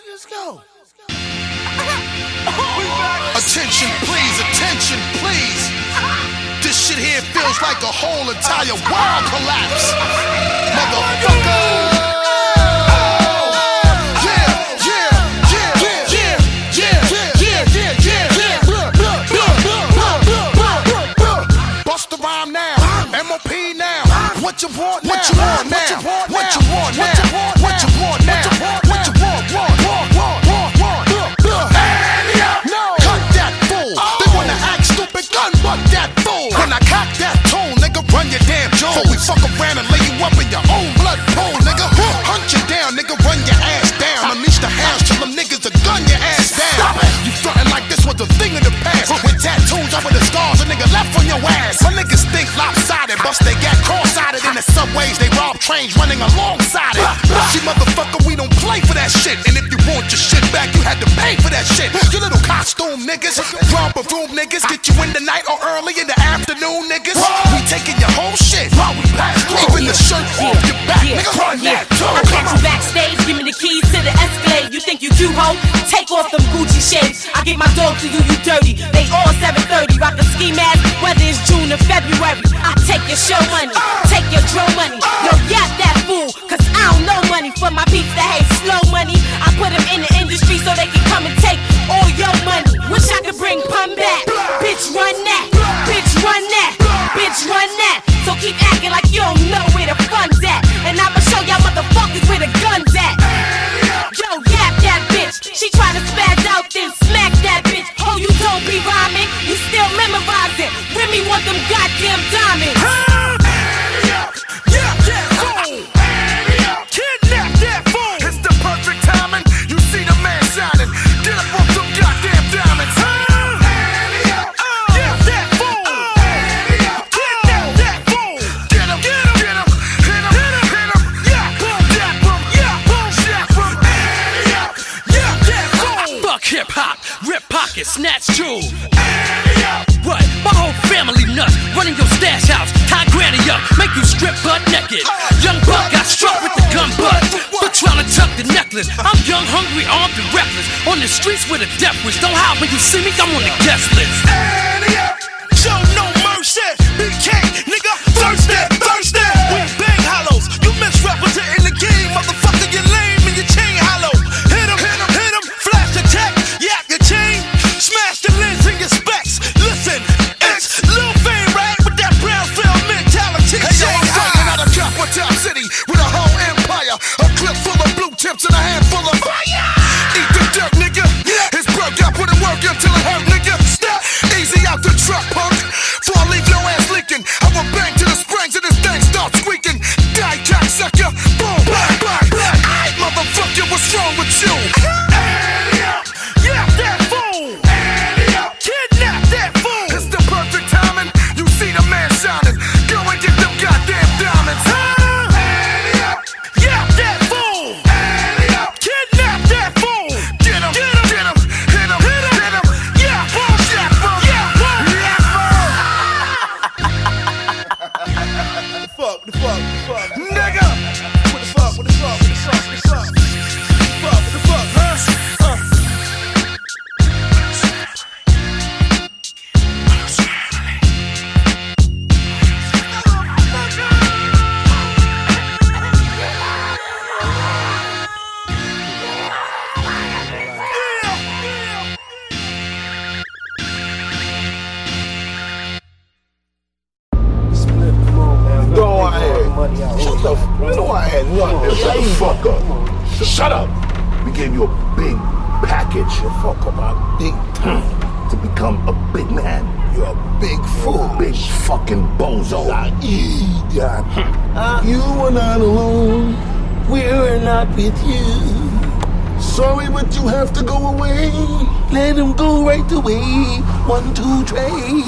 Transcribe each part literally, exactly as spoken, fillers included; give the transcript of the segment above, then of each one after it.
Let's go. Attention, please, attention, please. This shit here feels like a whole entire world collapse. Motherfucker. What you want now? What you want now? What you want now? What you want now? What you want? Want? Want? Want? Want? Want? No. Cut that fool. They wanna act stupid, gun butt that fool. When I cock that tool, nigga, run your damn jaw. Before we fuck around and lay you up in your own blood pool, nigga. Hunt you down, nigga, run your ass down. Unleash the house till them niggas are gun your ass down. You frontin' like this was a thing of the past. With tattoos over the scars, a nigga left on your ass. My niggas think lopsided, bust they got cross-eyed in the subways. They rob trains running alongside it. See, motherfucker, we don't play for that shit. And if you want your shit back, you had to pay for that shit. You little costume niggas, romper room niggas, get you in the night or early in the afternoon, niggas. We taking your whole shit while we pass through. Even the shirt off your back, nigga, run that too. I catch you backstage, give me the keys to the Escalade. You think you cute, ho? Take off them Gucci shades. I get my dog to do you dirty. They all seven thirty, rock a ski mask, whether it's June or February. I take your show money, take your drill money. Yo, yap that fool, cause I don't know money for my beats that hate slow money. I put them in the industry so they can come and take all your money. Wish I could bring pun back. Bitch, run that. Bitch, run that. Bitch, run that. So keep acting like you don't know where the fun's at. And I'ma show y'all motherfuckers where the gun's at. Yo, yap that bitch. She tryna spaz out, then smack that bitch. Oh, you don't be rhyming, you still memorizing. Remy want them goddamn diamonds. Hip-hop, rip pockets, snatch jewels. What? My whole family nuts. Running your stash house, tie granny up, make you strip butt naked. Young buck got struck with the gun butt for trying to tuck the necklace. I'm young, hungry, armed and reckless. On the streets with a death wish. Don't howl when you see me, I'm on the guest list. Show no mercy, B K, nigga, thirsty, thirsty. We bang hollows, you misrepresenting the game, motherfucker, you lame and your chain hollow. Hit him, hit him, hit him, flash attack, yap your chain, smash the lens in your specs. Listen, it's Lil Fame, right, with that brown film mentality. Hey yo, I'm fighting out of Capital City with a whole empire, a clip full of blue tips and a handful of fire. Eat the dirt, nigga, it's broke up, put it work until it hurt, nigga. Step easy out the truck, punk. Before I leave your ass leaking, I will bang to the springs and this thing starts squeaking. Die, cocksucker, boom, bang, bang, bang. Aight, motherfucker, what's wrong with you? Yeah, that fool. Kidnap that fool. It's the perfect timing. You see the man shining. Go and get them goddamn diamonds. Yeah, that fool. Kidnap that fool. Get him, get him, get him, hit him, hit him, hit him. Yeah, boom, yeah, boom, yeah, boom, yeah, boom. The fuck, the fuck, the fuck, nigga. What the fuck, what the fuck, what the fuck, what the fuck, what the fuck, what the fuck, huh? Uh. Go ahead. Shut the f*** Go ahead. Shut the fuck up. Shut up. We gave you a big package. Fuck about big time to become a big man. You're a big fool. Big fucking bozo. Yeah. Uh, you are not alone. We're not with you. Sorry, but you have to go away. Let him go right away. One, two, three.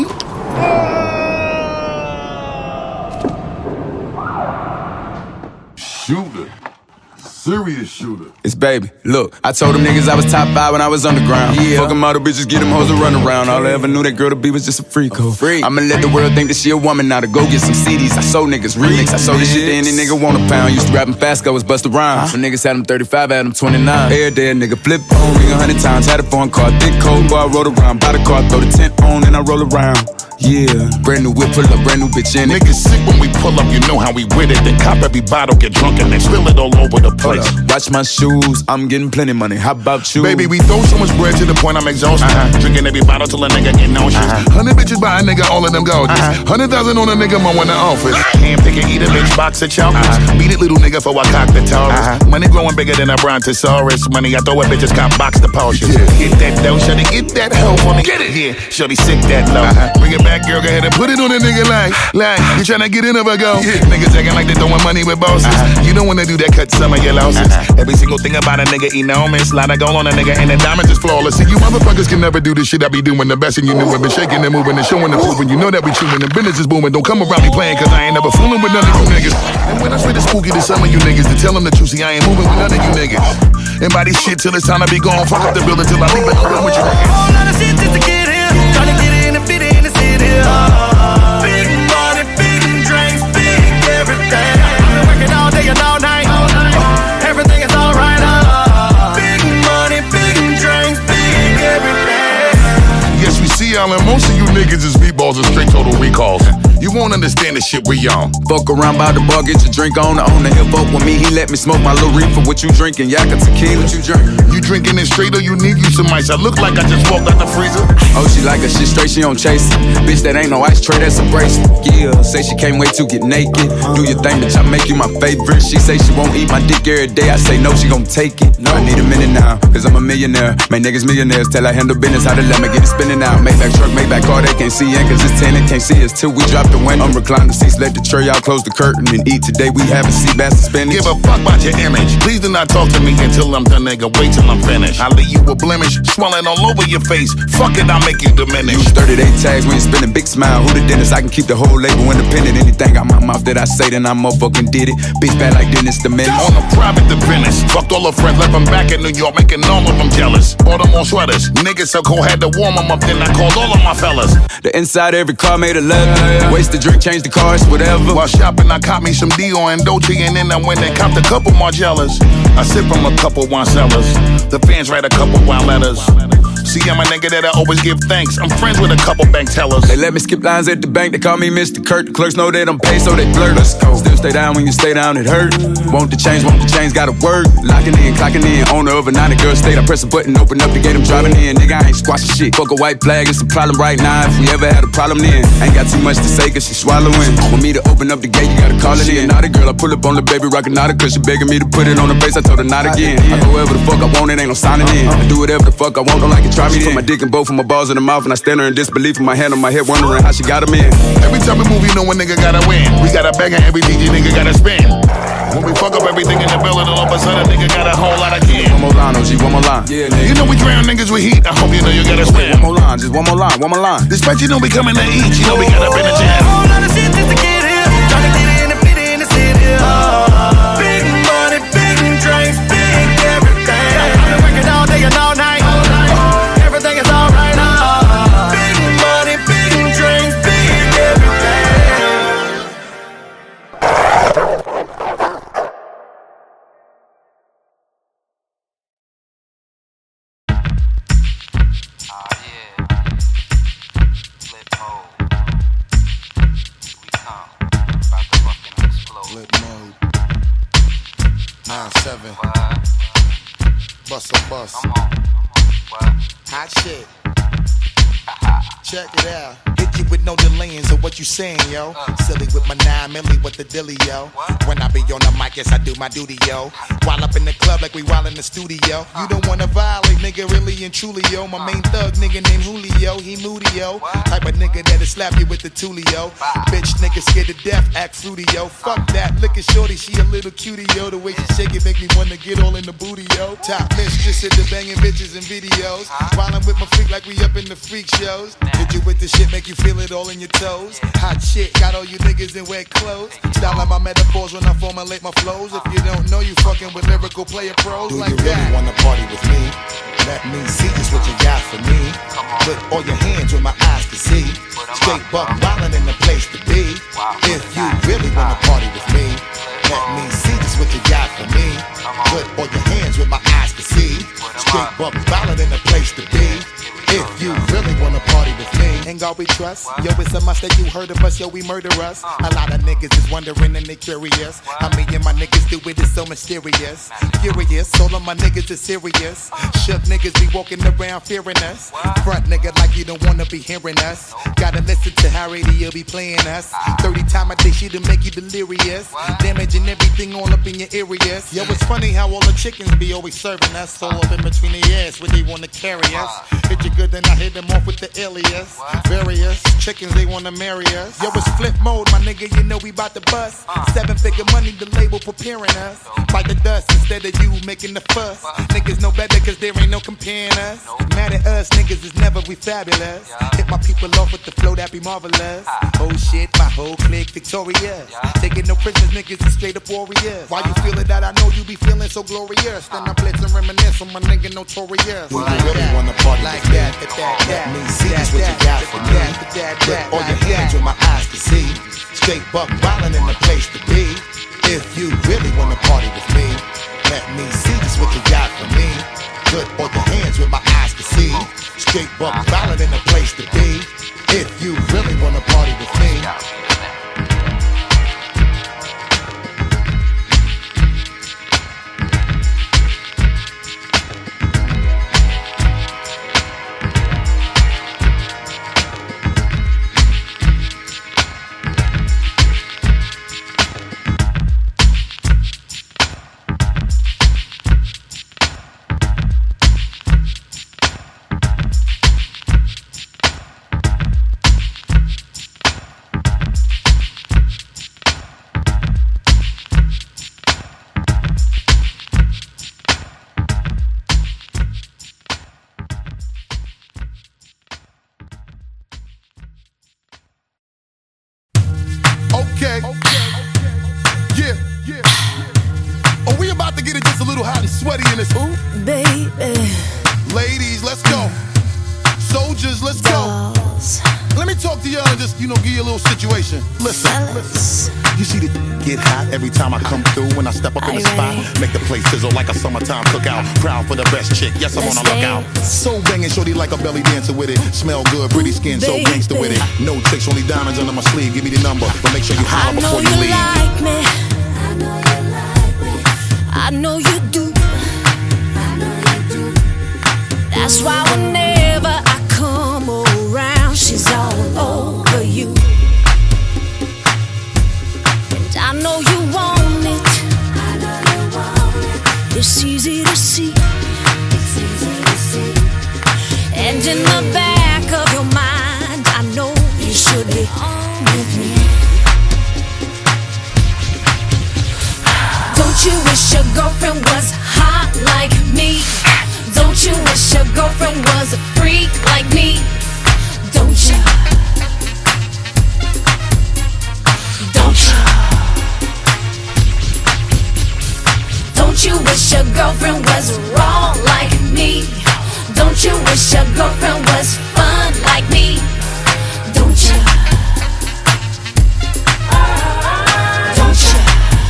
Shooter. serious shooter. It's baby. Look, I told them niggas I was top five when I was underground. Yeah. Fuck them all the bitches, get them hoes to run around. All I ever knew that girl to be was just a freak. A freak. I'ma let the world think that she a woman now to go get some C Ds. I sold niggas remix. I sold this shit to any nigga want a pound. Used to rapping fast, go was bust around. When niggas had them thirty-five, had them twenty-nine. Every day a nigga flip on, ring a hundred times. Had a phone car, thick cold, boy I rode around. Buy the car, throw the tent on, and I roll around. Yeah, brand new whip, pull up, brand new bitch in it. Niggas sick when we pull up, you know how we with it. Then cop every bottle, get drunk, and then spill it all over the place. Watch my shoes, I'm getting plenty money. How about you? Baby, we throw so much bread to the point I'm exhausted. Uh-huh. Drinking every bottle till a nigga get nauseous. Uh-huh. Hundred bitches buy a nigga, all of them gorgeous. Uh-huh. Hundred thousand on a nigga, mo in the office. Hand pick and eat a bitch, box of chocolates. Uh-huh. Beat it, little nigga, for I cock the Taurus. Uh-huh. Money growing bigger than a brontosaurus. Money I throw at bitches, cop box the Porsche. Yeah. Get that dough, shawty, get that hoe for me. Get it, yeah, shawty, sick that low. Uh-huh. Bring it back, girl, go ahead and put it on a nigga like, like you tryna get in of a go. Yeah. Niggas acting like they throwing money with bosses. Uh-huh. You don't wanna do that, cut some of your losses. Uh-huh. Every single thing about a nigga enormous. Lot of gold on a nigga and the diamonds is flawless. See, you motherfuckers can never do the shit I be doing the best. And you knew it, been shaking and moving and showing and proving. You know that we chewing and business is booming. Don't come around me playing, cause I ain't never fooling with none of you niggas. And when I spit the spooky to some of you niggas, to tell them the truth, see, I ain't moving with none of you niggas. And by this shit till it's time to be gone. Fuck up the building till I leave it open with you niggas. Whole lot of shit just to get here. Tryna get in and fit in the city. Big money, big drinks, big everything. I've been working all day and all night. Everything is alright. Big money, big drinks, big everything. Yes, we see y'all, and most of you niggas is meatballs and straight total recalls. You won't understand the shit we on. Fuck around by the bar, get your drink on. On the hip up with me, he let me smoke my little reefer. What you drinking? Yak or tequila? What you drinking? You drinking it straight or you need you some ice? I look like I just walked out the freezer. Oh, she like her shit straight, she don't chase it. Bitch, that ain't no ice tray, that's a bracelet. Yeah, say she can't wait to get naked. Do your thing, bitch, I make you my favorite. She say she won't eat my dick every day. I say no, she gon' take it. No, I need a minute now, cause I'm a millionaire. Make niggas millionaires, tell I handle business, how to let me get it spinning out. Maybach truck, Maybach car, they can't see in, cause it's tenant, can't see us till we drop the window. I'm reclining the seats, let the tray out, close the curtain and eat. Today we having sea bass and spinach. Give a fuck about your image. Please do not talk to me until I'm done, nigga. Wait till I'm finished. I leave you a blemish, swelling all over your face. Fuck it, I'll make you diminish. Use thirty-day tags when you're spinning big smile. Who the dentist? I can keep the whole label independent. Anything out my mouth that I say, then I motherfucking did it. Bitch bad like Dennis the Menace. On a private business. Fucked all her friends, left them back in New York, making all of them jealous. Bought them all sweaters. Niggas so cold, had to warm them up, then I called all of my fellas. The inside of every car made a leather. Waste the drink, change the cars, whatever. While shopping, I caught me some Dior and Dolce, and then I went and copped a couple Margielas. I sip from a couple wine cellars. The fans write a couple wild letters. See, I'm a nigga that I always give thanks. I'm friends with a couple bank tellers. They let me skip lines at the bank. They call me Mister Kurt. The clerks know they don't pay, so they flirt. Let's go. Still stay down when you stay down, it hurt. Want the change, want the change, gotta work. Locking in, clocking in. Owner of a ninety girl state. I press a button, open up the gate, I'm driving in. Nigga, I ain't squashing shit. Fuck a white flag, it's a problem right now. If we ever had a problem then, ain't got too much to say, cause she swallowing. Want me to open up the gate, you gotta call it in. Not a girl, I pull up on the baby, rockin' out cause she begging me to put it on her face. I told her not again. I go wherever the fuck I want, it ain't no signing in. I do whatever the fuck I want, don't like it, try me in. Put my dick in both of my balls in the mouth, and I stand there in disbelief with my hand on my head, wondering how she got him in. Every time we move, you know a nigga gotta win. We got a bag and every D J nigga gotta spin. When we fuck up everything in the building, all of a sudden a nigga got a whole lot of kids. One more line, O G, one more line. Yeah, nigga. You know we drown niggas with heat. I hope you know you gotta spin. One more line, just one more line, one more line. Despite you know we coming to eat, you know we got up in the jam. Whole lot of shit just to get here. Tryna get in and fit in the city. Big money, big drinks, big everything. I've been working all day and all night. Everything is alright. Bust a bus. Hot shit. Check it out. Hit you with no delaying, so what you saying, yo? Uh, Silly with my nine milli, with the dilly, yo. What? When I be on the mic, yes, I do my duty, yo. While up in the club like we while in the studio. Uh, you don't wanna violate, nigga, really and truly, yo. My main thug, nigga named Julio, he moody, yo. What? Type of nigga that'll slap you with the tulio. Uh, Bitch, nigga scared to death, act fruity, yo. Fuck that, look at shorty, she a little cutie, yo. The way she shake it make me wanna get all in the booty, yo. Top mistress at the banging bitches and videos. Uh, While I'm with my freak like we up in the freak shows. Hit you with the shit, make you feel feel it all in your toes. Hot shit, got all you niggas in wet clothes. Style my metaphors when I formulate my flows. If you don't know, you fucking with lyrical player pros like that. Do you really wanna party with me? Let me see just what you got for me. Put all your hands where my eyes can see. Straight buck wildin' in the place to be. If you really wanna party with me, let me see just what you got for me. Put all your hands where my eyes can see. Straight buck wildin' in the place to be. If you really wanna party with me, ain't God we trust. Yo, it's a must that you heard of us, yo, we murder us. A lot of niggas is wondering and they curious. How me and my niggas do it is so mysterious. Furious, all of my niggas is serious. Shook niggas be walking around fearing us. Front nigga like you don't wanna be hearing us. Gotta listen to how radio be playing us. thirty times a day shit to make you delirious. Damaging everything all up in your areas. Yo, it's funny how all the chickens be always serving us. All up in between the ass where they wanna carry us. Hit you good, then I hit them off with the alias. Various chickens, they wanna marry us. Yo, it's flip mode, my nigga, you know we bout to bust. Seven figure money, the label preparing us. Bite the dust instead of you making the fuss. Niggas know better cause there ain't no comparing us. Mad at us, niggas is never we fabulous. Hit my people off with the flow that be marvelous. Oh shit, my whole clique victorious. Taking no prisoners, niggas is straight up warriors. Why you feeling that? I know you be feeling so glorious. Then I blitz and reminisce on my nigga notorious. Do you really wanna party like that? That, that, that, Let me see just what you got for me. Put all your hands where my eyes can see. Straight buck wildin' in the place to be. If you really wanna party with me, let me see just what you got for me. Put all your hands where my eyes can see. Straight buck wildin' in the place to be. If you really wanna party with me. Okay. Yeah, yeah. Are we about to get it just a little hot and sweaty in this hoop? Baby. Ladies, let's go. Soldiers, let's go. Let me talk to y'all and just, you know, give you a little situation. Listen, listen. You see the get hot every time I come through. When I step up in the spot, make the place sizzle like a summertime cookout. Proud for the best chick, yes, I'm on a lookout. So banging, shorty like a belly dancer with it. Smell good, pretty skin, so gangster with it. No tricks, only diamonds under my sleeve. Give me the number, but make sure you holler before you leave. Like me. I know you like me. I know you do. I know you do. That's why whenever I come around, she's all over you. And I know you want it. I know you want it. It's easy to see. It's easy to see. And in the back of your mind, I know you should be on with me. Don't you wish your girlfriend was hot like me? Don't you wish your girlfriend was a freak like me? Don't you? Don't you? Don't you wish your girlfriend was raw like me? Don't you wish your girlfriend was fun like me? Don't you? Don't you?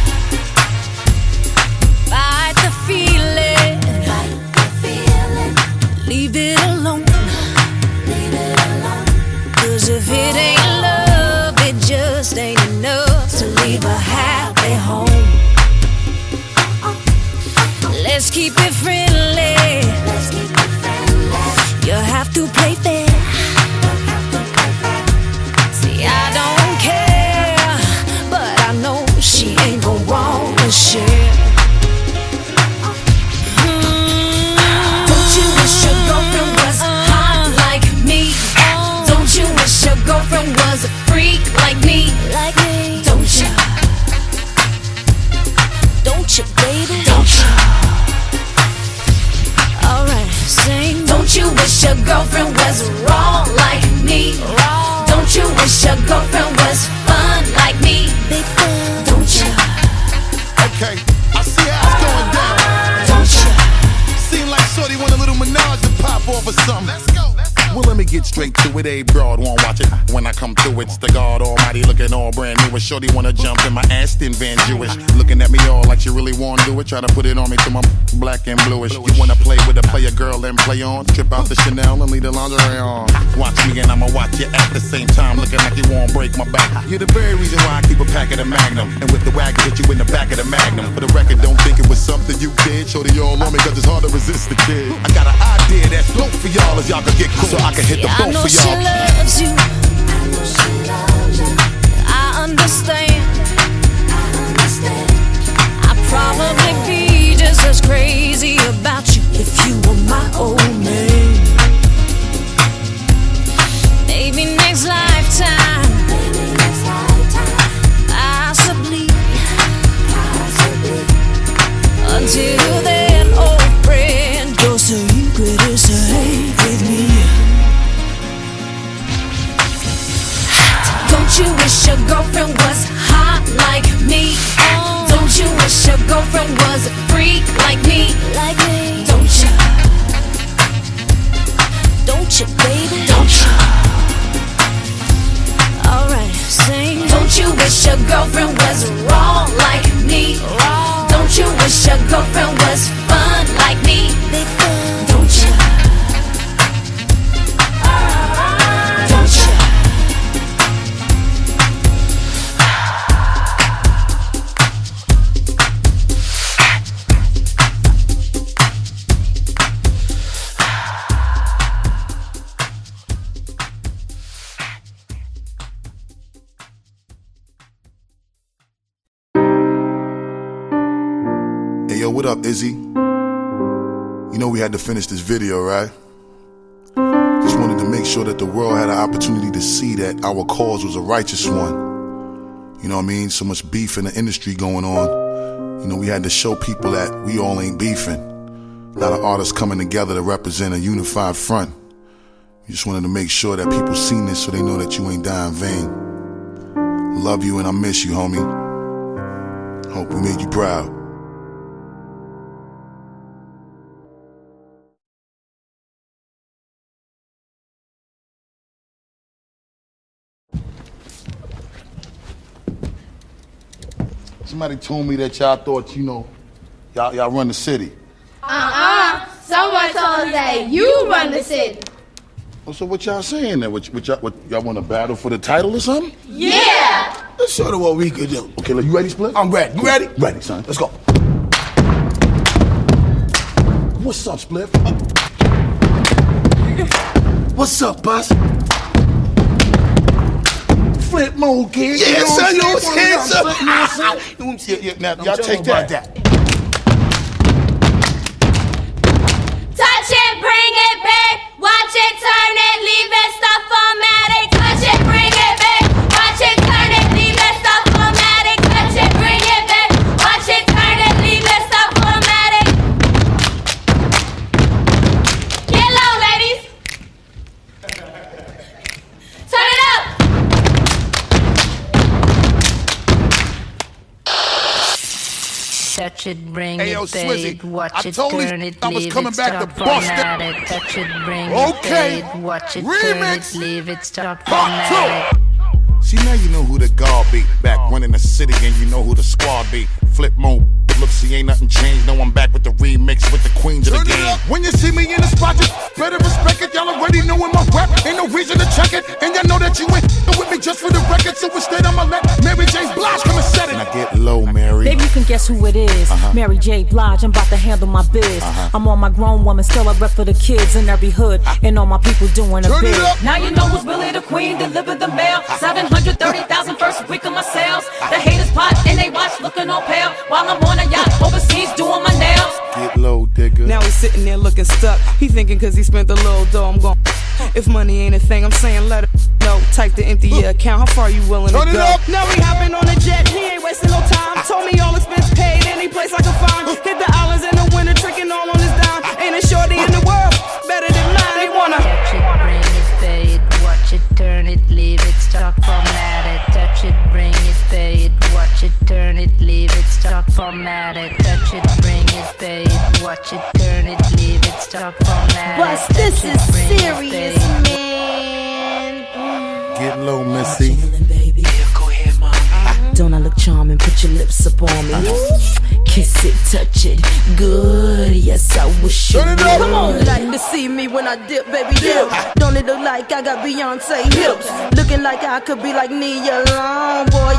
Fight the feeling. Fight the feeling. Leave it alone. Leave it alone. Cause if it ain't love, it just ain't enough to leave a happy home. Let's keep it friendly. Let's keep it friendly. You have to play fair. See, I don't care, but I know she ain't gon' wanna share. Don't you wish your girlfriend was hot like me? Don't you wish your girlfriend was a freak like me? Like me? Don't you? Don't you, baby? Don't you? Alright, sing. Don't you wish your girlfriend was raw like me? Don't Don't you wish your girlfriend was fun like me? Big fun. Don't you? Okay, I see how it's going down. Don't you? Seem like Shorty want a little menage to pop off or something. Let's go. Well, let me get straight to it. A broad won't watch it. When I come through, it's the God Almighty looking all brand new. And Shorty wanna jump in my Aston Van Jewish, looking at me all like she really wanna do it. Try to put it on me till my black and bluish. You wanna play with a player girl and play on? Trip out the Chanel and leave the lingerie on. Watch me and I'ma watch you at the same time, looking like you won't break my back. You're the very reason why I keep a pack of the Magnum, and with the wagon hit you in the back of the Magnum. For the record, don't think it was something you did. Shorty all on me 'cause it's hard to resist the kid. I got an idea that's dope for y'all as y'all can get cool, so I can hit the boat for y'all. She loves you. I know she loves you. I understand. I understand. I'd probably be just as crazy about you if you were my old man. Maybe next lifetime. Maybe next lifetime. Possibly. Possibly. Until then, old friend, your secret is safe with me. Don't you wish your girlfriend was hot like me? Oh. Don't you wish your girlfriend was a freak like me? Like me. Don't you? Don't you, baby? Don't you? Alright, sing. Don't you wish your girlfriend was raw like me? Raw. Don't you wish your girlfriend was fun like me? Big fun. Don't you? Don't you? Yo, what up, Izzy? You know we had to finish this video, right? Just wanted to make sure that the world had an opportunity to see that our cause was a righteous one. You know what I mean? So much beef in the industry going on. You know, we had to show people that we all ain't beefing. A lot of artists coming together to represent a unified front. We just wanted to make sure that people seen this so they know that you ain't dying in vain. Love you and I miss you, homie. Hope we made you proud. Somebody told me that y'all thought, you know, y'all y'all run the city. Uh-uh. Someone told us that you run the city. Oh, so what y'all saying then? What, what y'all, what, y'all want to battle for the title or something? Yeah. That's sort of what we could do. Okay, look, you ready, Split? I'm ready. You ready? Ready, son. Let's go. What's up, Split? What's up, boss? Flip mode, kid. Yeah, son, you know what I'm saying, son? You know what I'm saying? Yeah, yeah, now, y'all take that. that. Touch it, bring it back. Watch it, turn it, leave it, stuff formatting. Touch it, bring it back. Watch it, turn it, leave it, stuff formatting. Touch it, bring it back. Watch it, turn it, leave it, stuff formatting. Get low, ladies. Turn it up. Touch it, bring Hey, yo, it, fade, Swizzy, watch I it, told you turn it, I was leave coming it, back stop, to bust format it. it. Touch it, bring Okay. it, fade, watch it, Remix. turn it, leave it, stop, Part format two. it. See, now you know who the guard be. Back running the city and you know who the squad be. Flip mode. Look, see, ain't nothing changed. No, I'm back with the remix with the queens of the game. When you see me in the spot, just better respect it. Y'all already knowin' my rap. Ain't no reason to check it. And y'all know that you ain't with me just for the record. So instead, I'ma let Mary J. Blige come and set it. And I get low, Mary. Baby, you can guess who it is. Uh-huh. Mary J. Blige, I'm about to handle my biz. Uh-huh. I'm on my grown woman, still a rep for the kids in every hood. Uh-huh. And all my people doing a bid. Now you know who's really the queen, deliver the mail. seven hundred thirty thousand first week of my sales. The haters pot and they watch looking all pale. While I'm on a yacht overseas doing my nails. Get low, digger. Now he's sitting there looking stuck. He thinking cause he spent a little dough, I'm gon' if money ain't a thing, I'm saying let her know. Type the empty yeah, account, how far you willing Turn to go? Up. Now he hopping on a jet, he ain't wasting no time. Told me all expense paid, any place I can find. Hit the islands in the winter, tricking all on his dime. Ain't a shorty in the world better than mine. They wanna touch it, bring it, fade, watch it, turn it, leave it, format it, touch it, bring it, pay it, watch it, turn it, leave it, stop, format it. But this is serious, man. Get low, Missy. Don't I look charming? Put your lips up on me. Kiss it, touch it, good. Yes, I wish you would. Come on, like to see me when I dip, baby dip. Don't it look like I got Beyonce hips? Looking like I could be like Nia Long, boy.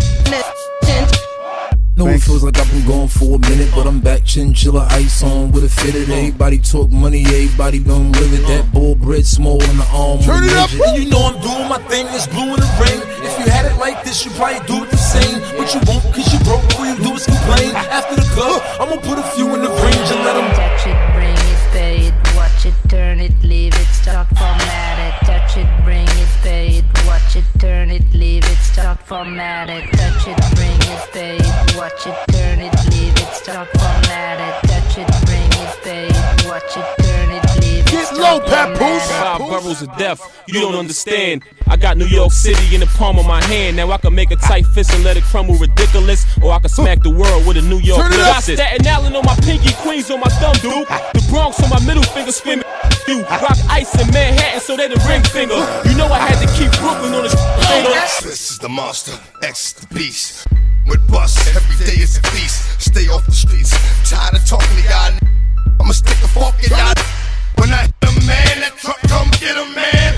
No, it feels like I've been gone for a minute, but I'm back, chinchilla ice on with a fitted. Everybody talk money, everybody gon' live it. That bull bread small in the arm. Turn it up, and you know I'm doing my thing, it's blue in the ring. If you had it like this, you probably do it the same. But you won't, cause you broke, all you do is complain. After the club, I'm gonna put a few in the range and let them touch it, bring it, pay it, watch it, turn it, leave it, stop, format it. Touch it, bring it, pay it, watch it, turn it, leave it, stop, format it. Touch it, bring it, pay it, watch it, turn it, leave it, stop, format it. Touch it, bring it, pay it, watch it, turn it, leave it. Get low, Papoose. Five boroughs of death, you don't understand. I got New York City in the palm of my hand. Now I can make a tight fist and let it crumble ridiculous, or I can smack the world with a New York lyricist. Staten Island on my pinky, Queens on my thumb, dude. The Bronx on my middle finger, screaming you. Rock ice in Manhattan, so they the ring finger. You know I had to keep Brooklyn on the finger. This is the monster, X the beast. With bust, every day is a feast. Stay off the streets, tired of talking to y'all. I'ma stick a fork in y'all. When I hit a man, that truck come get a man.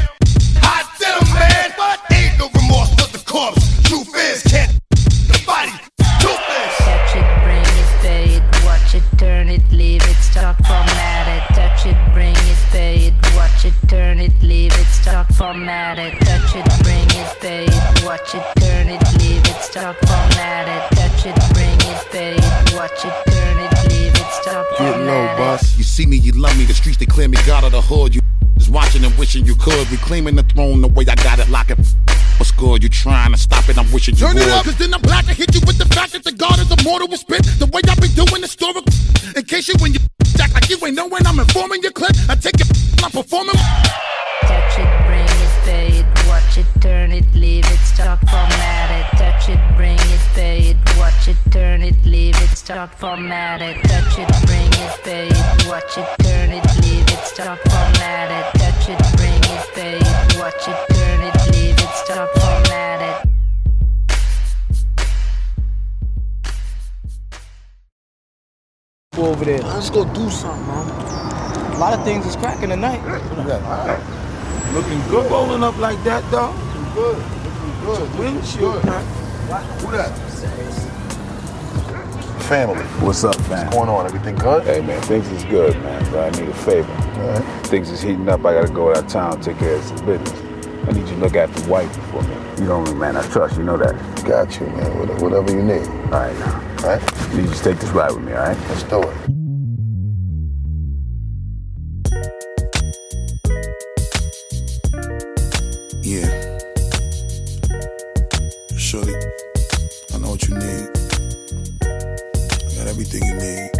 I did a man, but ain't no remorse for the corpse. Truth is, can't the body. Truth is. Touch it, bring it, pay it, watch it, turn it, leave it, stop, format it. Touch it, bring it, pay it, watch it, turn it, leave it, stop, format it. Touch it, bring it, pay it, watch it, turn it, leave it, stop, format it. Touch it, bring it, pay it, watch it, turn it, leave it, stop, format it. Get low, boss. You see me, you love me. The streets declare me God of the hood. You just watching and wishing you could. Reclaiming the throne the way I got it, lock it. What's good? You trying to stop it? I'm wishing you Turn would. it up, cause then I'm black. I hit you with the fact that the God is immortal will spit the way I be doing the story. In case you when you act like you ain't know when I'm informing your clip, I take it, I'm performing. Touch it, bring it, pay it, watch it, turn it, leave it, stop, format it. Touch it, bring it, pay it, watch it, turn it, leave it, stop, format it. Touch it, bring it, pay it, watch it, turn it, leave it, stop, format it. Touch it, bring it, pay it, watch it, turn it, leave it, stop, format it. Go over there. Let's go do something, man. A lot of things is cracking tonight. Yeah, looking good rolling up like that, dog. Looking good. Looking good. Windshield, man. Who that? Family. What's up, man? What's going on? Everything good? Hey, man, things is good, man, but I need a favor. Right. Things is heating up. I gotta go out of town, take care of some business. I need you to look after the wife for me. You know me, man. I trust you. Know that. Got you, man. Whatever you need. All right, now. All right? You just take this ride with me, all right? Let's do it. Yeah. Shorty, I know what you need. I got everything you need.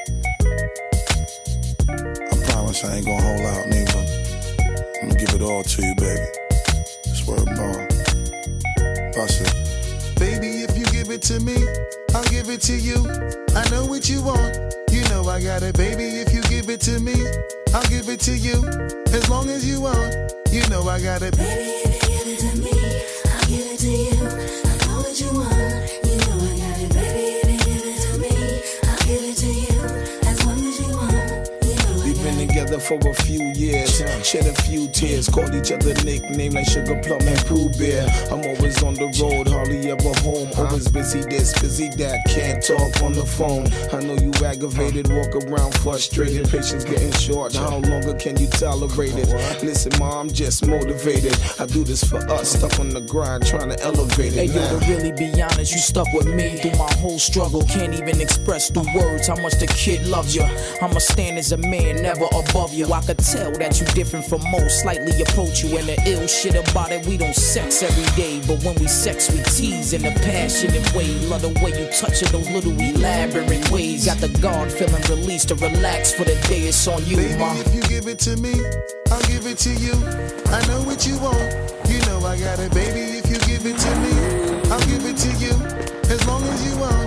I promise I ain't gonna hold out, nigga. I'm gonna give it all to you, baby. Swear bond. Bust it. Baby, if you give it to me, I'll give it to you. I know what you want. You know I got it, baby. If you give it to me, I'll give it to you. As long as you want. You know I got it. Baby, if you give it to me, I'll give it to you. I know what you want. You know I got it. Baby, if you give it to me, I'll give it to you. As long as you want. You know I We've been together for a few years, shed a few tears, called each other nicknames like Sugar Plum and Pooh Bear. I'm always on the road, hardly ever home. Always busy this, busy that, can't talk on the phone. I know you aggravated, walk around frustrated. Patience getting short, how longer can you tolerate it? Listen, ma, I'm just motivated. I do this for us, stuck on the grind, trying to elevate it. Hey, yo, to really be honest, you stuck with me through my whole struggle. Can't even express through words how much the kid loves you. I'ma stand as a man, never above you. I could tell that you different from most, slightly approach you. And the ill shit about it, we don't sex every day. But when we sex, we tease in a passionate way. Love the way you touch it, those little elaborate ways. Got the guard feeling released to relax for the day. It's on you, Baby, ma. if you give it to me, I'll give it to you. I know what you want. You know I got it, baby. If you give it to me, I'll give it to you. As long as you want. You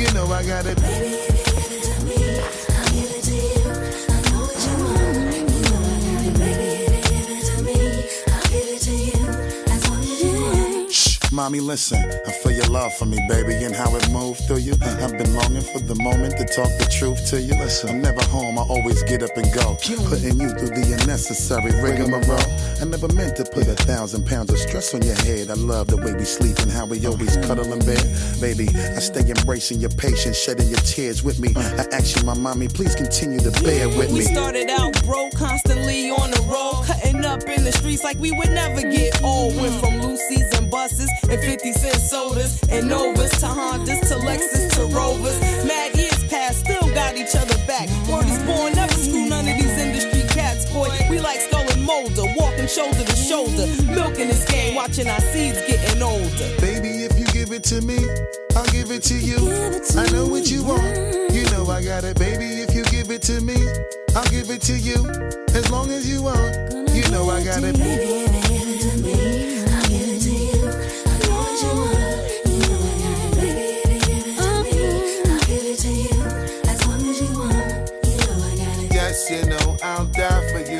You know I got it. Baby, if you give it to me, I'll give it to you. I know what you want. You know I got it. Baby, if you give it to me, I'll give it to you. As long as you want. Shh, mommy, listen. I feel your love for me, baby, and how it moved through you. I've been longing for the moment to talk the truth to you. Listen, I'm never home. I always get up and go, putting you through the unnecessary rigmarole. I never meant to put a thousand pounds of stress on your head. I love the way we sleep and how we always cuddle in bed. Baby, I stay embracing your patience, shedding your tears with me. I ask you, my mommy, please continue to bear with me. We started out broke, constantly on the road, cutting up in the streets like we would never get old. Went from Lucy's and buses and fifty cent sodas and Novas to Hondas to Lexus to Rovers. Mad years past, still got each other back. Word is born, never screw none of these industry cats, boy. We like Skull and Molder, walking shoulder to shoulder, milking this game, watching our seeds getting older. Baby, if you give it to me, I'll give it to you. I know what you want. You know I got it. Baby, if you give it to me, I'll give it to you. As long as you want. You know I got it. Baby, if you give it to me, I'll give it to you. I know what you want. You know I got it. Baby, if you give it to me, I'll give it to you. As long as you want. You know I got it. Yes, you know I'll die for you.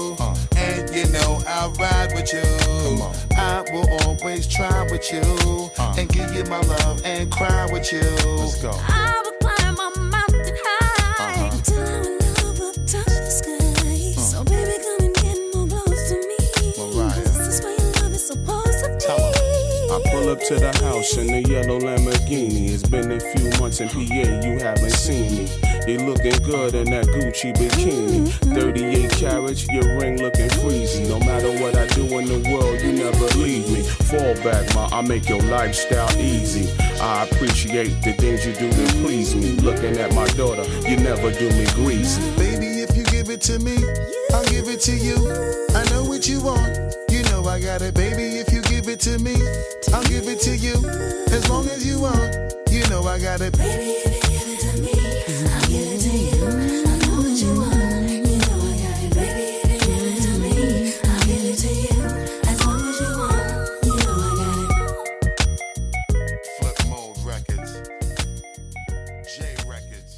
And you know I'll ride with you. I will always try with you. Uh. And give you my love and cry with you. Let's go. I will climb a mountain high uh-huh. until our love will touch the sky. Uh. So baby, come and get more close to me. Mariah. This is where your love is supposed to be. Tell her. I pull up to the house in the yellow Lamborghini. It's been a few months in P A, you haven't seen me. You looking good in that Gucci bikini. thirty-eight carats, your ring looking freezy. No matter what I do in the world, you never leave me. Fall back, ma, I make your lifestyle easy. I appreciate the things you do to please me. Looking at my daughter, you never do me greasy. Baby, if you give it to me, I'll give it to you. I know what you want. You know I got it. Baby, if you give it to me, I'll give it to you. As long as you want. You know I got it. Baby, if you give it to me, I'll give it to you. I know what you want. You know I got it. Baby, if you give it to me, I'll give it to you. As long as you want. You know I got it. Flip Mode Records. J Records.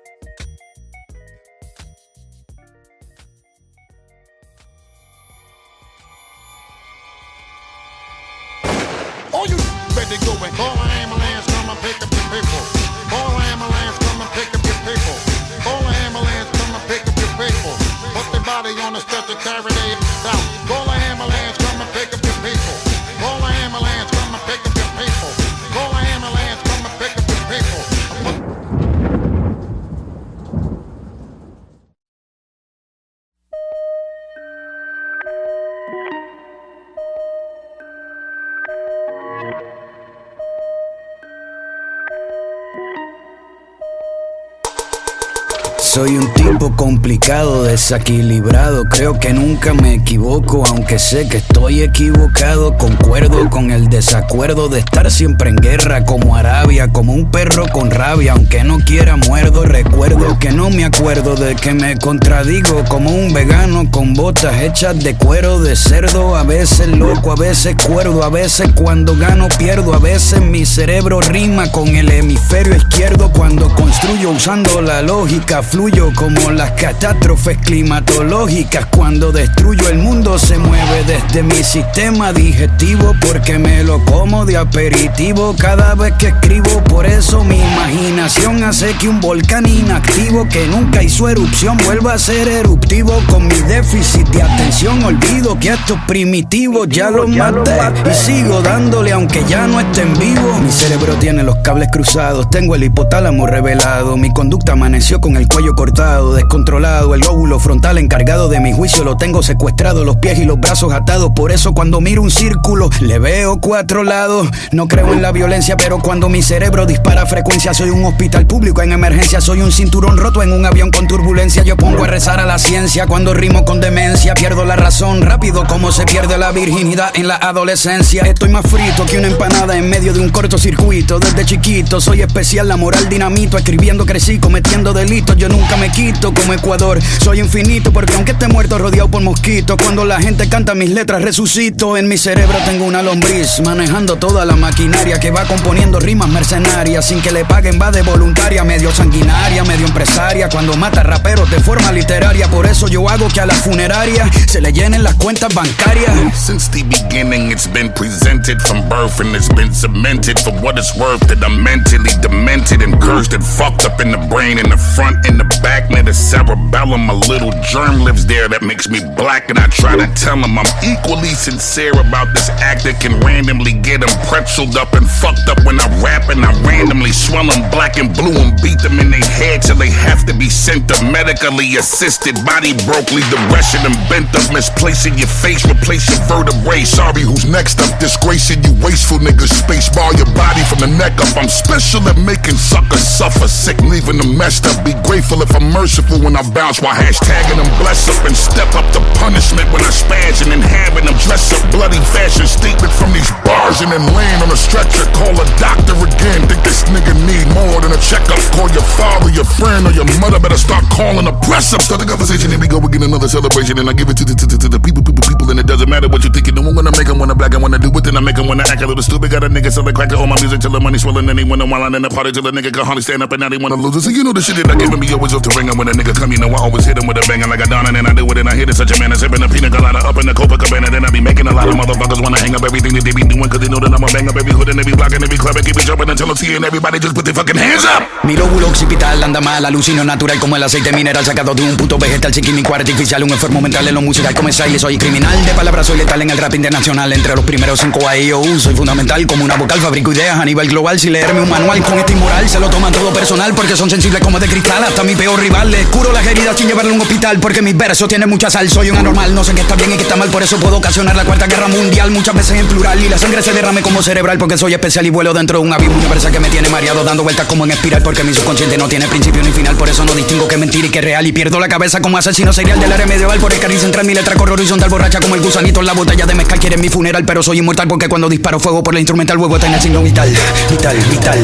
All you better go and call an ambulance, come and pick up your people. Call an ambulance, come and pick up your people. Call an ambulance, come and pick up your people. Put their body on the stretcher, carry their out. Call an ambulance, come and pick up your people. Call an ambulance, come and pick up your people. Call an ambulance, come and pick up your people. Soy un tipo complicado, desequilibrado. Creo que nunca me equivoco, aunque sé que estoy equivocado. Concuerdo con el desacuerdo de estar siempre en guerra, como Arabia, como un perro con rabia. Aunque no quiera muerdo, recuerdo que no me acuerdo de que me contradigo, como un vegano con botas hechas de cuero de cerdo. A veces loco, a veces cuerdo, a veces cuando gano pierdo. A veces mi cerebro rima con el hemisferio izquierdo. Cuando construyo usando la lógica, fluyo como las catástrofes climatológicas. Cuando destruyo el mundo se mueve desde mi sistema digestivo, porque me lo como de aperitivo cada vez que escribo. Por eso mi imaginación hace que un volcán inactivo que nunca hizo erupción vuelva a ser eruptivo. Con mi déficit de atención olvido que a estos primitivos ya los maté y sigo dándole aunque ya no estén vivos. Mi cerebro tiene los cables cruzados, tengo el hipotálamo revelado. Mi conducta amaneció con el cuello cortado, descontrolado. El lóbulo frontal encargado de mi juicio lo tengo secuestrado, los pies y los brazos atados. Por eso cuando miro un círculo le veo cuatro lados. No creo en la violencia, pero cuando mi cerebro dispara frecuencia, soy un hospital público en emergencia. Soy un cinturón roto en un avión con turbulencia. Yo pongo a rezar a la ciencia cuando rimo con demencia. Pierdo la razón rápido como se pierde la virginidad en la adolescencia. Estoy más frito que una empanada en medio de un cortocircuito. Desde chiquito soy especial, la moral dinamito. Escribiendo crecí, cometiendo delitos. Yo nunca nunca me quito como Ecuador. Soy infinito porque aunque esté muerto rodeado por mosquitos, cuando la gente canta mis letras resucito. En mi cerebro tengo una lombriz manejando toda la maquinaria que va componiendo rimas mercenarias sin que le paguen, va de voluntaria, medio sanguinaria, medio empresaria, cuando mata raperos de forma literaria. Por eso yo hago que a la funeraria se le llenen las cuentas bancarias. Since the beginning it's been presented from birth and it's been cemented for what it's worth that I'm mentally demented and cursed and fucked up in the brain, in the front, in the back, near the cerebellum. A little germ lives there that makes me black, and I try to tell him I'm equally sincere about this act that can randomly get them pretzeled up and fucked up when I rap, and I randomly swell them black and blue and beat them in their head till they have to be sent up medically assisted. Body broke, leave the rest of them bent up, misplacing your face, replace your vertebrae. Sorry, who's next up? Disgracing you wasteful niggas, space bar your body from the neck up. I'm special at making suckers suffer, sick, leaving them messed up. Be grateful if I'm merciful when I bounce while hashtagging them bless up, and step up to punishment when I spaz and then having them dress up. Bloody fashion statement from these bars and then laying on a stretcher. Call a doctor again, think this nigga need more than a checkup. Call your father, your friend, or your mother, better start calling a press up. Start the conversation, here we go, we get another celebration, and I give it to the, to, to, to the people, people, people, and it doesn't matter what you think you do. I'm gonna make them wanna black, I wanna do it, then I make them wanna act a little stupid. Got a nigga selling crack all my music till the money swelling, and they wanna while I'm in the party till the nigga can hardly stand up, and now they wanna lose it. So you know the shit that I giving me always off the ring, and when a nigga come, you know I always hit him with a bang, and like I done, and then I do it, and I hit it such a man, and sipping a pina colada up in the Copacabana, then I be making a lot of motherfuckers wanna hang up everything that they be doing, cause they know that I'ma bang up every hood and every block and every club and keep it jumping until I'm seeing everybody just put their fucking hands up. Mi lóbulo occipital anda mal, alucino natural como el aceite mineral sacado de un puto vegetal sin químico artificial, un enfermo mental en lo musical como Israel. Soy criminal de palabras, soy letal en el rap internacional, entre los primeros cinco A I O U, soy fundamental como una vocal, fabrico ideas a nivel global, si leerme un manual con este inmoral, se lo toman todo personal porque son sensibles como de cristal, hasta mi peor rival, les curo las heridas sin llevarlo a un hospital, porque mis versos tienen mucha sal, soy un anormal, no sé qué está bien y qué está mal, por eso puedo ocasionar la cuarta guerra mundial, muchas veces en plural, y la sangre se derrame como cerebral, porque soy especial y vuelo dentro de un avión universal que me tiene mareado, dando vueltas como en espiral, porque mi subconsciente no tiene principio ni final, por eso no distingo qué mentira y qué real, y pierdo la cabeza como asesino serial del área medieval, por el carril central mi letra corre horizontal, borracha como el gusanito en la botella de mezcal, quieren mi funeral, pero soy inmortal, porque cuando disparo fuego por la instrumental, luego está en el signo vital, vital, vital.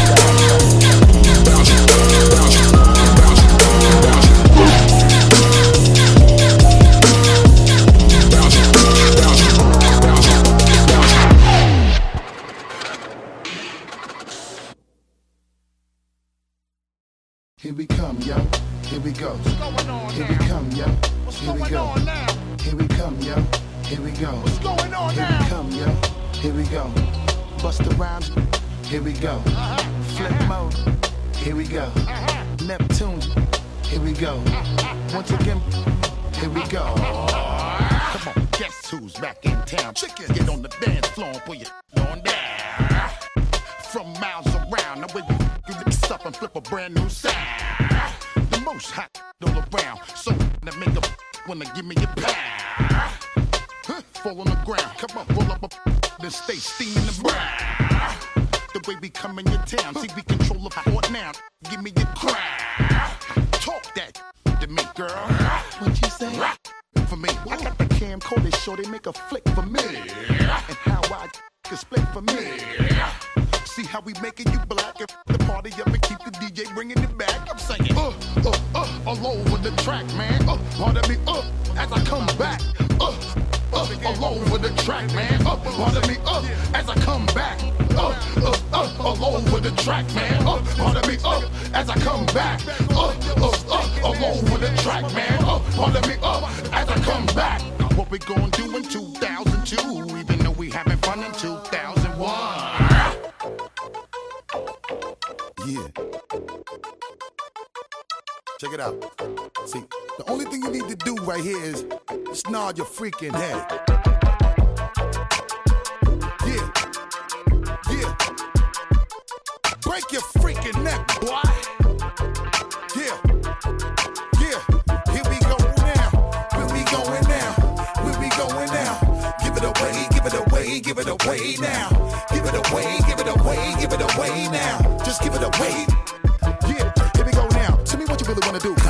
Here we come, yo. Here we go. What's going on Here now? we come, yo. What's Here going we go. on now? Here we come, yo. Here we go. What's going on Here now? we come, yo. Here we go. Bust the rhymes. Here we go. Uh-huh. Flip uh-huh. mode. Here we go. Uh-huh. Neptune. Here we go. Uh-huh. Once again. Here we go. Come on, guess who's back in town? Chickens, get on the dance floor and put your on down. From miles around, now we you mix up and flip a brand new sound. The most hot all around, so that make a wanna give me a pound. Huh, fall on the ground, come on, roll up a then stay steaming the brown. The way we come in your town, see we control the fort now. Give me your crown. Talk that to me, girl. What you say? For me, I got the camcorder show they make a flick for me, and how I can split for me. See how we making you black and the party up and keep the D J bringing it back. I'm saying, uh, uh, uh, all over the track, man. Uh, pardon me, uh, as I come back. Uh, uh, all over the track, man. Uh, pardon me, uh, as I come back. Uh, uh, uh, all over the track, man. Uh, pardon me, uh, as I come back. Uh, uh, uh, all over the track, man. Uh, pardon me, uh, as I come back. What we gonna do in two thousand two, even though we having fun in two thousand one. Yeah. Check it out. See, the only thing you need to do right here is just nod your freaking head. Yeah. Yeah. Break your freaking neck, boy. Yeah. Yeah. Here we go now. Where we going now? Where we going now? Give it away, give it away, give it away now. Give it away, give it away, give it away now. Just give it away. Yeah, here we go now. Tell me what you really wanna do. Come here,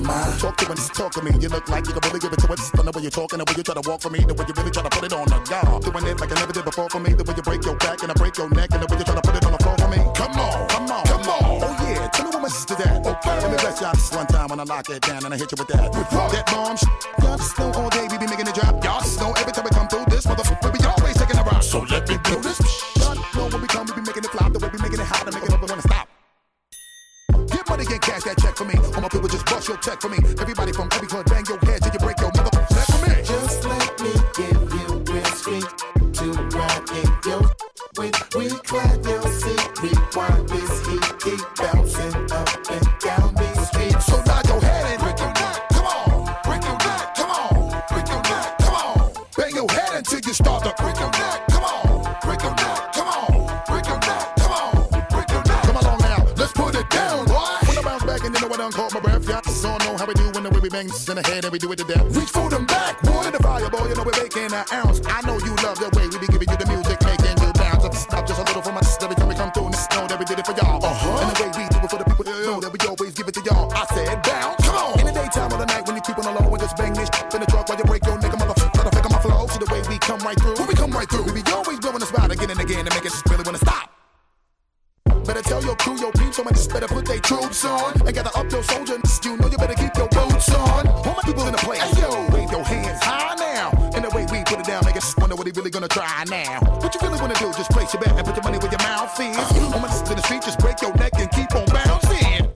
my. Talk to us, talk to me. You look like you can really give it to us. The way you're talking, the way you try to walk for me, the way you really try to put it on the guard. Doing it like I never did before for me. The way you break your back and I break your neck, and the way you try to put it on the floor for me. Come on, come on, come on. Oh yeah, tell me what my sister's at. Okay, let me bless y'all this one time when I lock it down and I hit you with that. With that bomb sh**. Y'all just know all day we be making it drop. Y'all just know every time we come through this motherfucker, we always taking a rock. So let me do this. Y'all know when we come, we be making it flop. The way we making it hot to make it up and wanna stop. Get money, get cash, that check for me. All my people just bust your check for me. Everybody from every hood, bang your head till you break your motherfucker neck for me. Just let me give you real street to ride in your with we clad your seat. Rewind this heat, keep bouncing up and down these streets. So nod your head and break your neck. Come on, break your neck. Come on, break your neck. Come on, bang your head until you start to break your neck. Come on, break your neck. Come on, break your neck. Come on, break your neck. Come along now, let's put it down. What? When I bounce back and you know I done caught my breath. Yeah, so know how we do when the way we bang this in the head and we do it to death. Reach for them back, boy, the fire, boy. You know we're making an ounce. I know you love the way we be giving you the music, making you bounce. Up, stop just a little for my sister every time we come through and know that we did it for y'all. Uh-huh. And the way we do it for the people that know that we always give it to y'all. I said bounce, come on. In the daytime or the night when you creep on the low and just bang this shit in the truck while you break your nigga motherfucker. Try to fake on my flow. See the way we come right through. When we come right through, we be always blowing the spot again and again to make it just really wanna stop. Better tell your crew, your peeps, someone just better put their troops on and gather up your soldiers. You know you better keep your boots on. All my people in the place, hey, yo, wave your hands high now. And the way we put it down, make us wonder what he really gonna try now. What you really wanna do? Just place your bet and put your money where your mouth is. Uh-huh. On my to the street, just break your neck and keep on bouncing.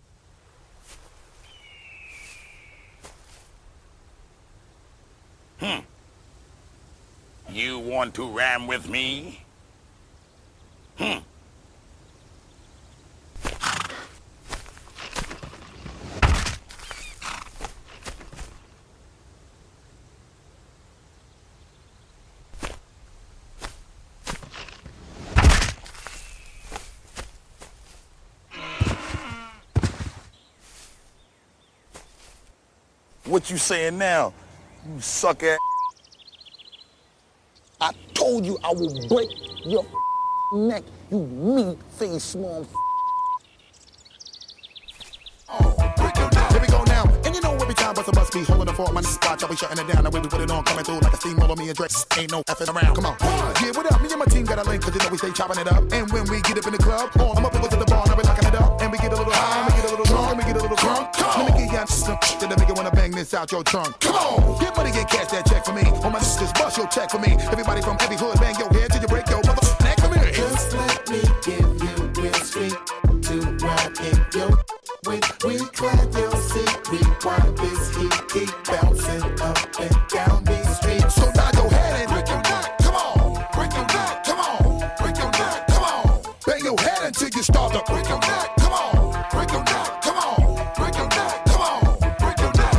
Hmm. You want to ram with me? Hmm. What you saying now, you suck ass? I told you I will break your neck, you mean face small. Oh, break your neck. Here we go now. And you know every time bust a bus be holding the fort, my spot, y'all be shutting it down. The way we put it on, coming through like a steamroller, me and Drake. Ain't no effing around. Come on. Yeah, what up? Me and my team got a link, cause you know we stay chopping it up. And when we get up in the club, all my people to the bar, now we locking it up. And we get a little high, and we get a little drunk, and we get a little drunk. Let me get y'all some shit that make you wanna bang this out your trunk. Come on, get money, get cash, that check for me. All my sisters, bust your check for me. Everybody from every hood, bang your head till you break your motherfucking neck for me. Just let me give you real street to ride in your with we clad your seat. Rewind this heat, keep bouncing up and down these streets. So nod your head and break your neck. Come on, break your neck. Come on, break your neck. Come on, bang your head until you start to break your neck. Come on, break your neck. Come on, break your neck. Come on, break your neck.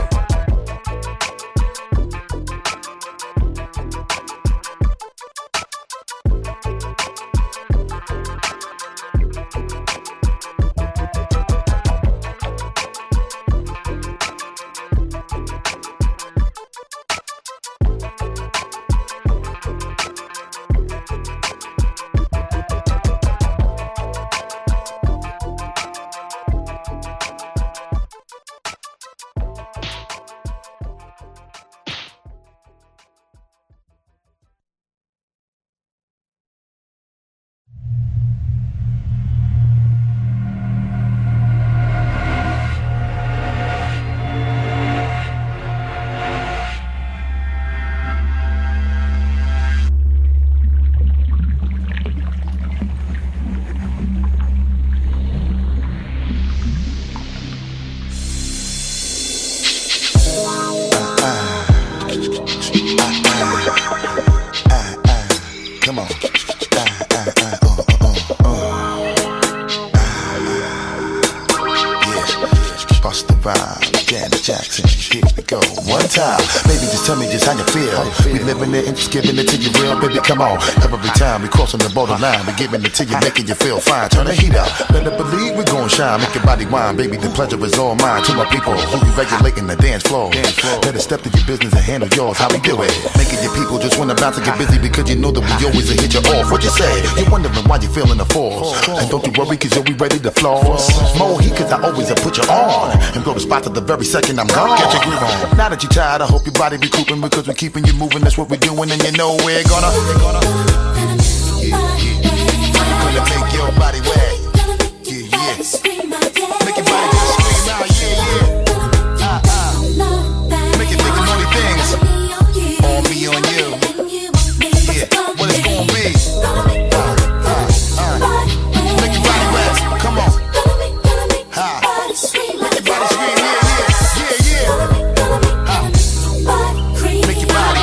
Jackson, here we go. One time. Baby, just tell me just how you feel. We living it and just giving it to you real. Baby, come on. Every time we crossing the borderline, we giving it to you, making you feel fine. Turn the heat up. Better believe we gon' shine. Make your body wine. Baby, the pleasure is all mine. To my people who be regulating the dance floor. Better step to your business and handle yours. How we do it? Making your people just wanna bounce and get busy because you know that we always hit you off. What you say? You're wondering why you feeling the force. And don't you worry cause you'll be ready to floss. More heat cause I always put you on. And blow the spot to the very second I'm gone. Get your groove on. Now that you're tired, I hope your body be cooping because we're keeping you moving. That's what we're doing and you know we're gonna Gonna, yeah, yeah. Gonna make your body wet. Yeah, yeah. Make your body just scream out, yeah, yeah. Uh, uh. Make you think of naughty things. On me, on you. Yeah, what it's gonna be. Uh, uh, uh. Make your body wet. Come on. Ha. Make your body scream, yeah, yeah. Yeah, yeah. Ha. Make your body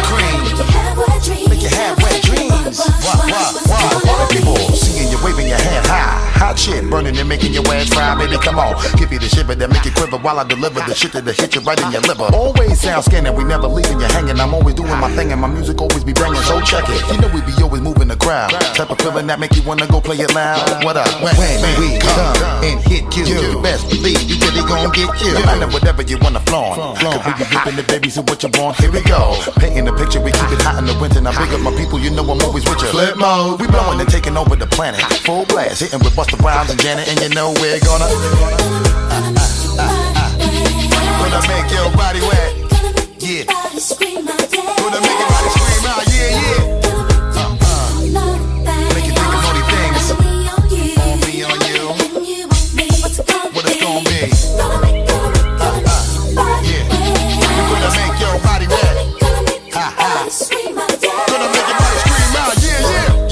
cream. Make you have wet dreams. Wah, wah, wah. All the people seeing you waving your hand high. Hot shit burning and making your ass fry. Baby, come on. Give you the shiver that make you quiver while I deliver the shit that'll hit you right in your liver. Always sound scanning, we never leaving you hanging. I'm always doing my thing and my music always be banging. So check it. You know we be always moving the crowd. Type of feeling that make you wanna go play it loud. What up? When, when we come and hit you, you best believe you really gon' get you. No matter whatever you wanna flaunt. Cause we be ripping the babies and what you want. Here we go. Painting the picture, we keep it hot in the winter. Now big up my people, you know I'm always with you. Flip mode, we blowing and taking over the planet. Full blast, hitting with Busta Rhymes and Janet, and you know we're gonna uh, uh, uh, uh. Gonna make your body wet. Yeah. Gonna make your body scream out. Yeah, yeah. Uh, uh. Make you think of naughty things. On me, on you. What it's gonna be. Uh, uh. Yeah. Gonna make your body wet. Ha ha. Gonna make your body scream out. Yeah, yeah,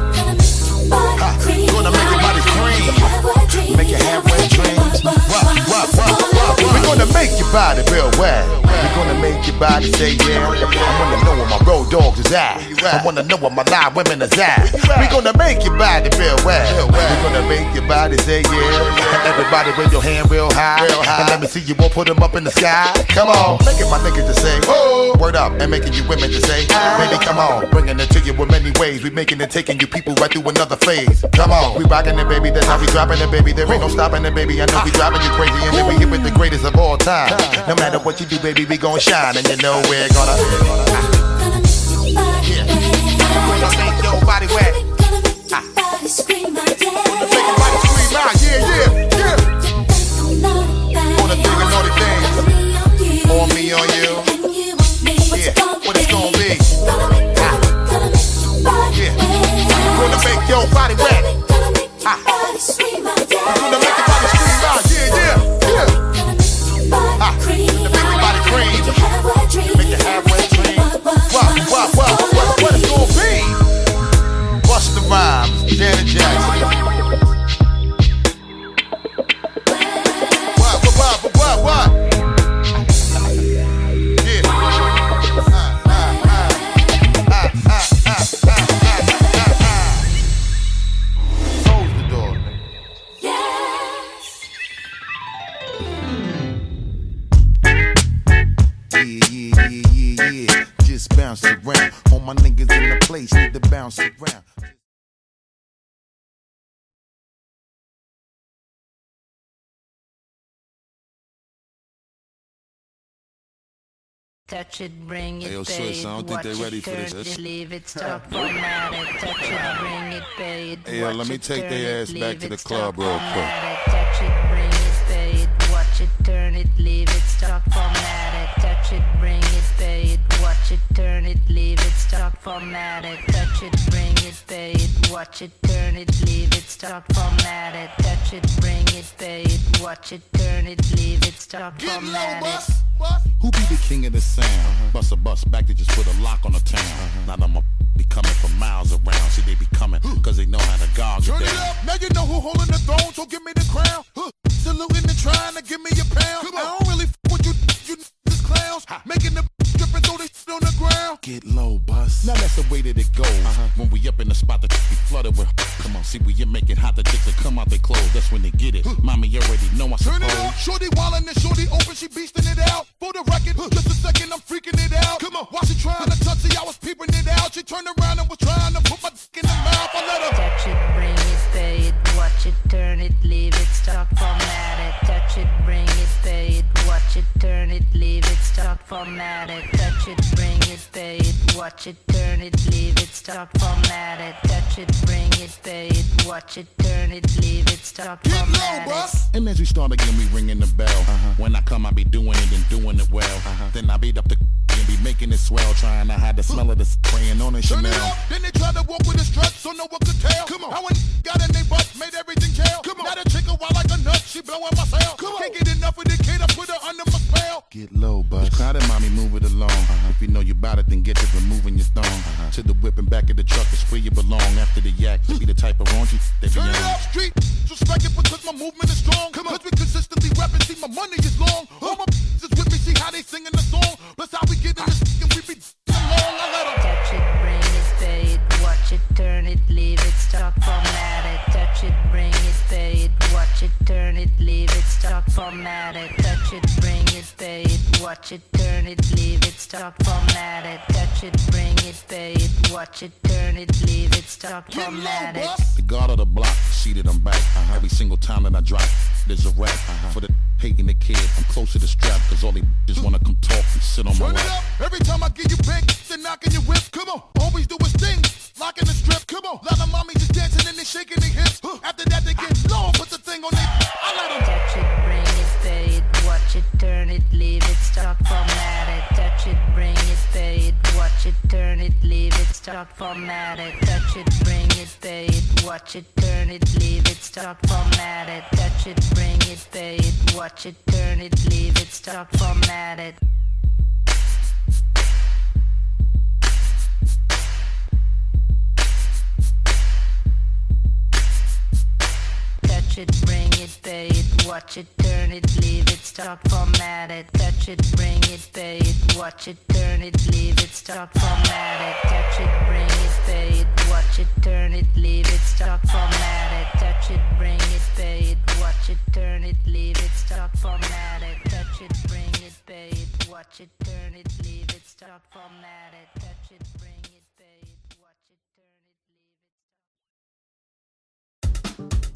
yeah. Ha. Gonna make your body scream. Make you have wet dreams. What, what, what, what? We're gonna make your body real wet. We're gonna make your body say yeah. I wanna know where my road dogs is at. I wanna know where my live women is at. We're gonna make your body real wet. We're gonna make your body say yeah. Everybody raise your hand real high. And let me see you all put them up in the sky. Come on, making my niggas to say oh. Word up and making you women to say baby come on. Bringing it to you in many ways. We making it, taking you people right through another phase. Come on, we rocking it baby. That's how we dropping it baby. There ain't no stopping it baby. I know we driving you crazy and then we hit with the greatest of all time. No matter what you do baby, we gon' shine. And you know we're gonna yeah. Gonna make your body wet. Ah. Gonna make your body scream out. Yeah, yeah, yeah. Gonna think of naughty things. On me, on you. Yeah, what it's gonna be. Ah. Yeah. Gonna make your body wet. Ah. Gonna make your body scream out. Yeah, yeah, yeah. Ah. Gonna make your body cream. Make you have wet dreams. What, what, what, what, what it's gonna be? Busta Rhymes, Janet Jackson. What, what, what, what, what? Yeah. Ah, ah, ah. Ah, ah, ah, ah, ah, ah. Close the door, man. Yes. Yeah, yeah, yeah, yeah, yeah. Just bounce around. All my niggas in the place need to bounce around. Touch it, bring it, hey, yo, pay sis, I don't it, think they watch ready it, for this. turn it, leave it, stop, format it. Touch it, bring it, pay it, Hey, yo, watch let me it, take turn their it, ass back leave to it, the stop, club real quick. format it. Touch it, bring it, pay it, watch it, turn it, leave it, stop, format it. Touch it, bring it, pay it, watch it, turn it, leave it, stop, format it. Touch it, bring it, pay it, watch it, turn it, leave it, stop, format it. Touch it, bring it, pay it, watch it, turn it, leave it, stop, format it. Who be the king of the sound? Uh-huh. Bust a bust back to just put a lock on the town. Uh-huh. Now them a be coming from miles around. See they be coming cause they know how to gog Turn it it down. up, now you know who holding the throne, so give me the crown. Huh. Saluting and trying to give me a pound. I don't really f with you, you just clowns. Making the dripping through this on the ground. Get low, bus. Now that's the way that it goes. Uh-huh. When we up in the spot, the be flooded with. Come on, see, we you make it hot, the chicks that come out they clothes. That's when they get it. Mommy already know I Turn suppose. it up, shorty wildin' and shorty open, she beastin' it out. For the record, just a second, I'm freaking it out. Come on, while she trying to touch it, I was peeping it out. She turned around and was trying to put my dick in the mouth. I let her touch it, bring it, pay it, watch it, turn it, leave it, stop, format it. Touch it, bring it, pay it, watch it, turn it, leave it, stop, format it. Touch it, bring it, pay it, watch it, turn it, leave it, stop, format it. Touch it, bring it, pay it, watch it, turn it, leave it, stop, format it. And as we start again, we ringing the bell. Uh-huh. When I come, I be doing it and doing it well. Uh-huh. Then I beat up the and be making it swell, trying to hide the smell of the spraying on the Chanel. Then they try to walk with a strut, so no one could tell. Come on, I went got in they butt, made everything tail. Come on, now the chick a wild like a nut, she blowing my cell. Come on, can't get enough of the kid, I put her under my spell. Get low, bud. Crowded, mommy, move it along. Uh-huh. If you know you bout it, then get to removing your thong. Uh-huh. To the whip and back of the truck is where you belong. After the yak, be the type of raunchy they be turn it up, street, respect it because my movement is strong. Come on, cause we consistently rapping, see my money is long. All my is with me, see how they singing the song. Plus how we get in this and we be along. I let them touch it, bring it, pay it, watch it, turn it, leave it, stop, format it. Touch it, bring it, pay it, watch it, turn it, leave it, stop, format it. Touch it, bring it, pay it, watch it, turn it, leave it, stop, format it. Touch it, bring it, pay it, watch it, turn it, leave it, stop, format it. The guard of the block, seated on back. Uh-huh. Every single time that I drop, there's a rap. Uh-huh. For the hating the kid, I'm close to the strap, cause all they just wanna come talk and sit on my lap. Turn it up, every time I get you big, then knocking your whip. Come on, always do his thing, locking the strip. Come on, lot of mommies just dancing and they shaking their hips. After that they get low, put the thing on their, I let them touch it, bring it, pay it, watch it, turn it, leave it, stop, format it. Touch it, bring it, pay it, watch it, turn it, leave it, stop, format it. Touch it, bring it, pay it, watch it, turn it, leave it, stop, format it. Touch it, bring it, pay it, watch it, turn it, leave it, stop, format it. Touch it, bring it, pay it, watch it, turn it, leave it, stop, format it. Touch it, bring it, pay it, watch it, turn it, leave it, stop, format it. Touch it, bring it, pay it, watch it, turn it, leave it, stop, format it. Touch it, bring it, pay it, watch it, turn it, leave it, stop, format it. Touch it, bring it, pay it, watch it, turn it, leave it, stop, format it. Touch it, bring it, pay it, watch it, turn it, leave it, stop.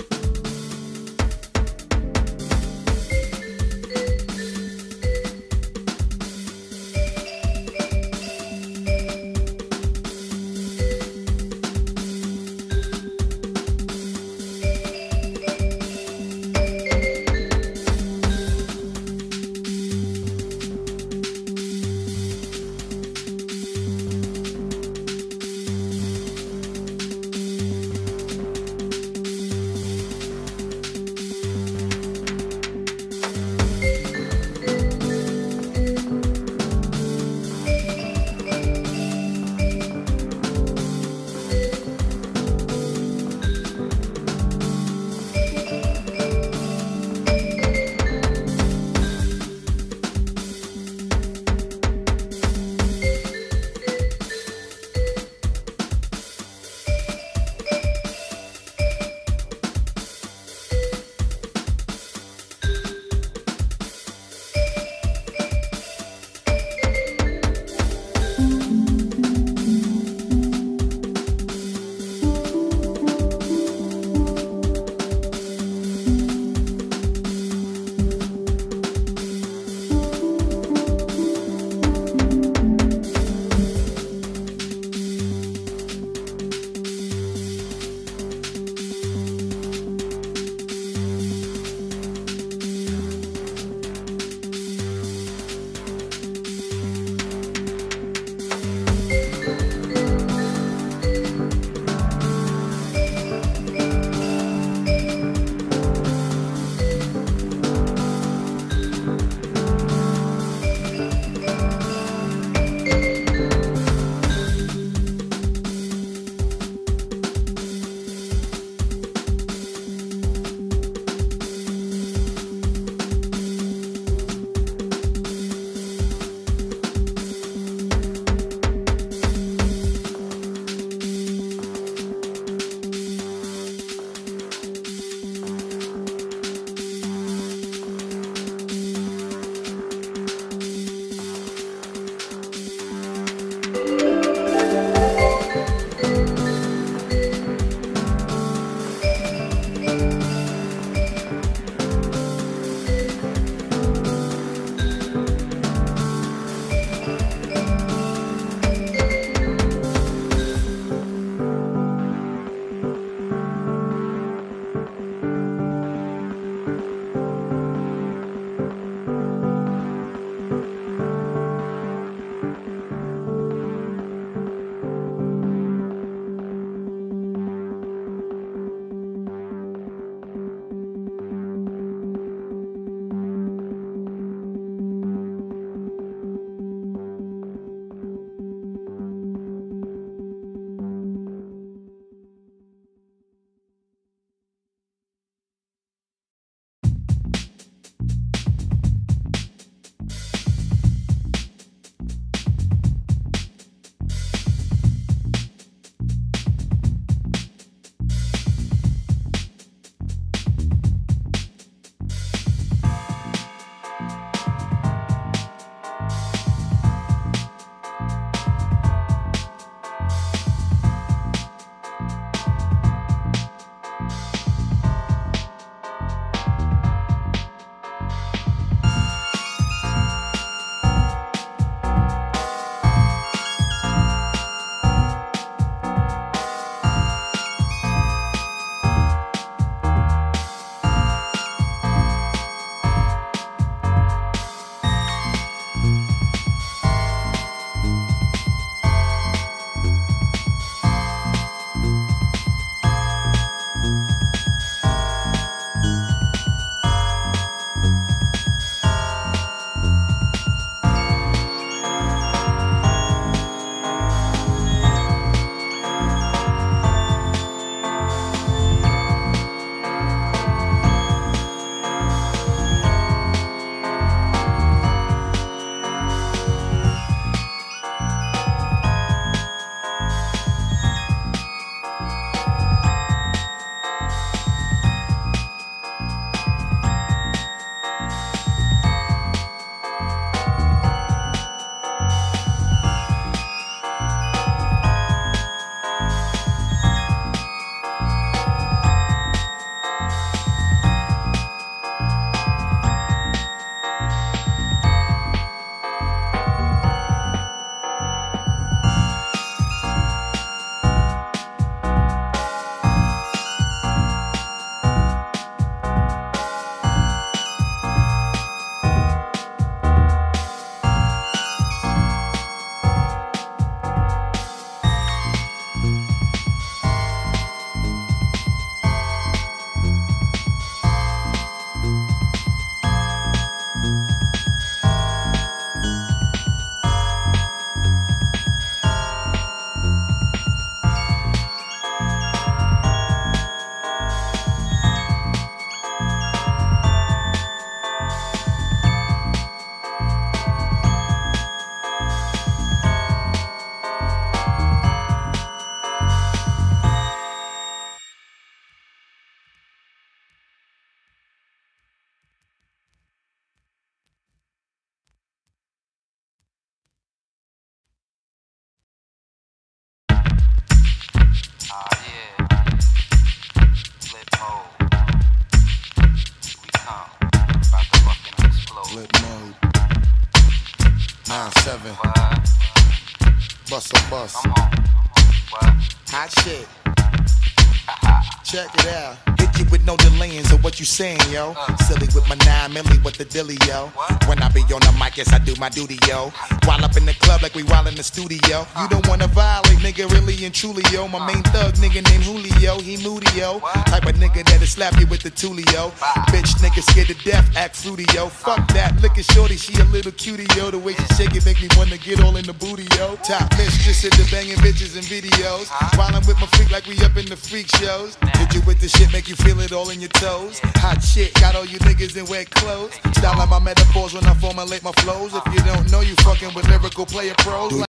bust a bus. Hot shit. Check it out. Hit you with no delaying, so what you saying, yo? Silly with my nine milli with the dilly, yo. When I be on the mic, yes, I do my duty, yo. While up in the club like we while in the studio. You don't wanna violate, nigga, really and truly, yo. My main thug nigga named Julio, he moody, yo. Type of nigga that'll slap you with the tulio. Bitch, nigga scared to death, act fruity, yo. Fuck that, look at shorty, she a little cutie, yo. The way she shake it make me wanna get all in the booty, yo. Top mistress into banging bitches and videos. Wildin' with my freak like we up in the freak shows. Hit you with the shit, make you feel it all in your toes. Hot shit, got all you niggas in wet clothes. Style like my metaphors when I formulate my flows. If you don't know, you fucking with lyrical player pros.